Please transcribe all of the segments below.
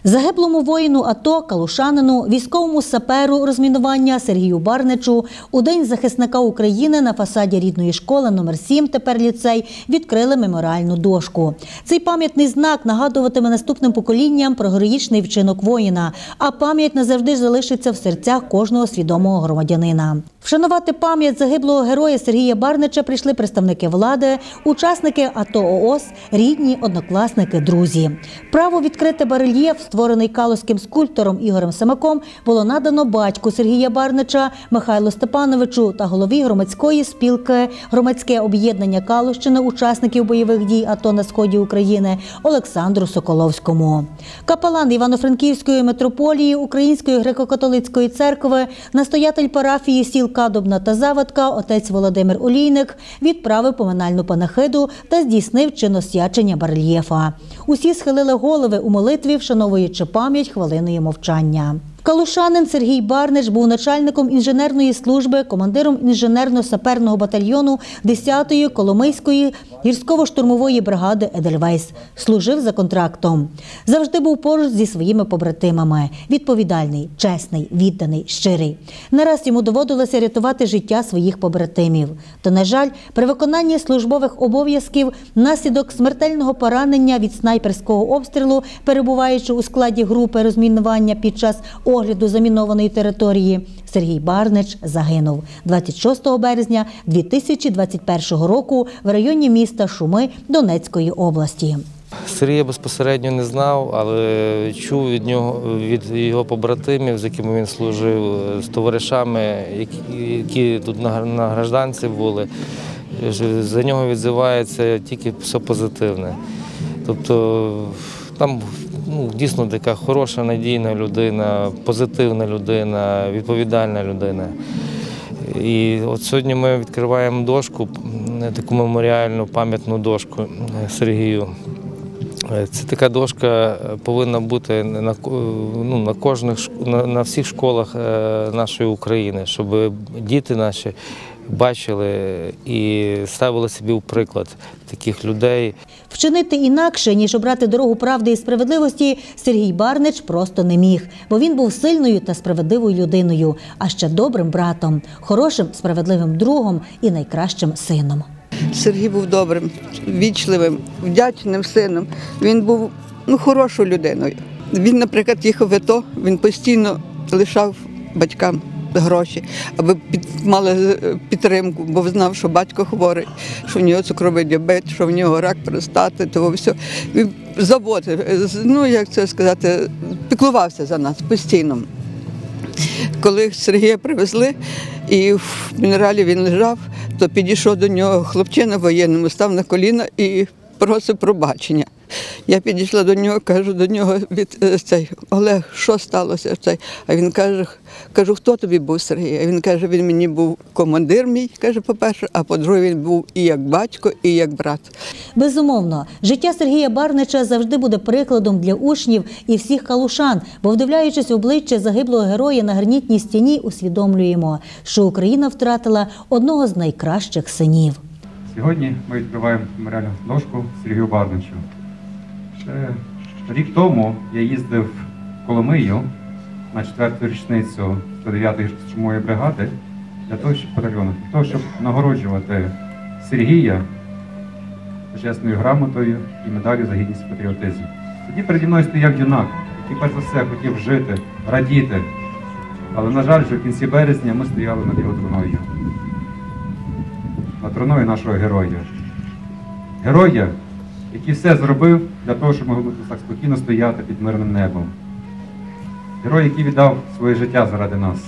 Загиблому воїну АТО, калушанину, військовому саперу розмінування Сергію Барничу у День захисника України на фасаді рідної школи номер 7, тепер ліцей, відкрили меморіальну дошку. Цей пам'ятний знак нагадуватиме наступним поколінням про героїчний вчинок воїна, а пам'ять назавжди залишиться в серцях кожного свідомого громадянина. Вшанувати пам'ять загиблого героя Сергія Барнича прийшли представники влади, учасники АТО-ООС, рідні, однокласники, друзі. Право відкрити барельєф, створений калузьким скульптором Ігорем Семаком, було надано батьку Сергія Барнича Михайлу Степановичу та голові громадської спілки «Громадське об'єднання Калущини учасників бойових дій АТО на сході України» Олександру Соколовському. Капелан Івано-Франківської митрополії Української греко-католицької церкви, настоятель парафії сіл Кадубна та Завадка, отець Володимир Олійник, відправив поминальну панахиду та здійснив чин освячення барельєфа. Усі схилили голови у молитві, вшановуючи пам'ять хвилиною мовчання. Калушанин Сергій Барнич був начальником інженерної служби, командиром інженерно-саперного батальйону 10-ї Коломийської гірсько-штурмової бригади «Едельвейс». Служив за контрактом. Завжди був поруч зі своїми побратимами. Відповідальний, чесний, відданий, щирий. Не раз йому доводилося рятувати життя своїх побратимів. Та, на жаль, при виконанні службових обов'язків внаслідок смертельного поранення від снайперського обстрілу, перебуваючи у складі групи розмінування під час огляду замінованої території, Сергій Барнич загинув 26 березня 2021 року в районі міста Шуми Донецької області. Сергія безпосередньо не знав, але чув від нього, від його побратимів, з якими він служив, з товаришами, які тут на гражданці були. За нього відзивається тільки все позитивне. Тобто там дійсно така хороша, надійна людина, позитивна людина, відповідальна людина. І от сьогодні ми відкриваємо дошку, таку меморіальну пам'ятну дошку Сергію. Це така дошка повинна бути на всіх школах нашої України, щоб діти наші бачили і ставили собі в приклад таких людей. Вчинити інакше, ніж обрати дорогу правди і справедливості, Сергій Барнич просто не міг, бо він був сильною та справедливою людиною, а ще добрим братом, хорошим, справедливим другом і найкращим сином. Сергій був добрим, вічливим, вдячним сином. Він був хорошою людиною. Він, наприклад, їхав в АТО, він постійно лишав батькам гроші, аби мали підтримку, бо знав, що батько хворий, що в нього цукровий діабет, що в нього рак простати, того все. Він заботив, як це сказати, піклувався за нас постійно. Коли Сергія привезли і в мінералі він лежав, то підійшов до нього хлопчина воєнному, став на коліна і просив пробачення. Я підійшла до нього, кажу до нього, Олег, що сталося? А він каже, хто тобі був, Сергій? А він каже, він мені був командир мій, каже, по-перше, а по-друге, він був і як батько, і як брат. Безумовно, життя Сергія Барнича завжди буде прикладом для учнів і всіх калушан, бо, вдивляючись в обличчя загиблого героя на гранітній стіні, усвідомлюємо, що Україна втратила одного з найкращих синів. Сьогодні ми відкриваємо меморіальну дошку Сергію Барничу. Ще рік тому я їздив в Коломию на 4-ту річницю 109-ї штурмової бригади для того, щоб нагороджувати Сергія почесною грамотою і медаллю за гідність і патріотизм. Тоді переді мною стояв юнак, який перш за все хотів жити, радіти. Але, на жаль, вже в кінці березня ми стояли над його труною. Над труною нашого героя. Героя, який все зробив для того, щоб ми могли так спокійно стояти під мирним небом. Герой, який віддав своє життя заради нас.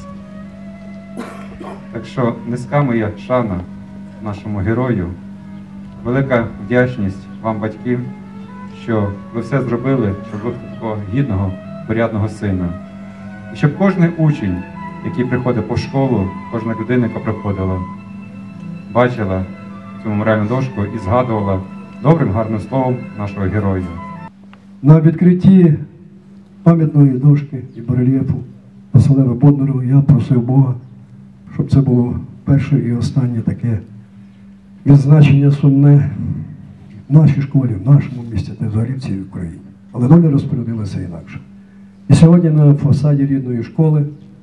Так що низька моя шана нашому герою, велика вдячність вам, батьки, що ви все зробили, щоб ви такого гідного, порядного сина. І щоб кожен учень, який приходить по школу, кожна людина, яка приходила, бачила цю меморіальну дошку і згадувала добрим, гарним словом нашого героя. На відкритті пам'ятної дошки і барельєфу Василеву Боднару я просив Бога, щоб це було перше і останнє таке відзначення сумне в нашій школі, в нашому місті, та взагалі в цій Україні. Але доля розпорядилася інакше. І сьогодні на фасаді рідної школи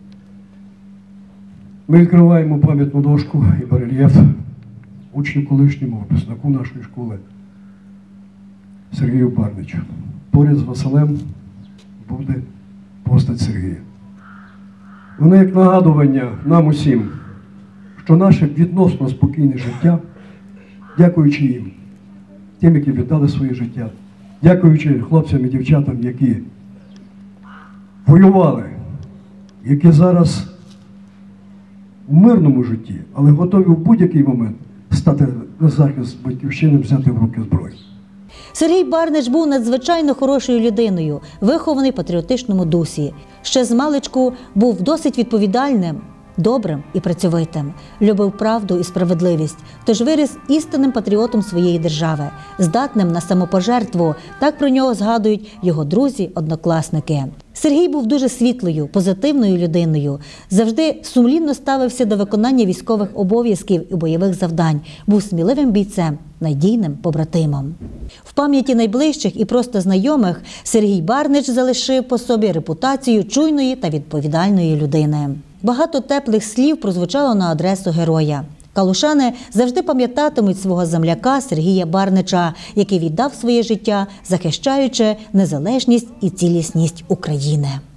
ми відкриваємо пам'ятну дошку і барельєф учню колишньому випускнику нашої школи Сергію Барничу. Поряд з Василем буде постать Сергія. Воно як нагадування нам усім, що наше відносно спокійне життя, дякуючи їм, тим, які віддали своє життя, дякуючи хлопцям і дівчатам, які воювали, які зараз в мирному житті, але готові в будь-який момент стати на захист батьківщини, взяти в руки зброю. Сергій Барнич був надзвичайно хорошою людиною, вихований в патріотичному дусі. Ще змалечку був досить відповідальним, добрим і працьовитим. Любив правду і справедливість, тож виріс істинним патріотом своєї держави, здатним на самопожертву. Так про нього згадують його друзі, однокласники. Сергій був дуже світлою, позитивною людиною. Завжди сумлінно ставився до виконання військових обов'язків і бойових завдань. Був сміливим бійцем, надійним побратимом. В пам'яті найближчих і просто знайомих Сергій Барнич залишив по собі репутацію чуйної та відповідальної людини. Багато теплих слів прозвучало на адресу героя. Калушани завжди пам'ятатимуть свого земляка Сергія Барнича, який віддав своє життя, захищаючи незалежність і цілісність України.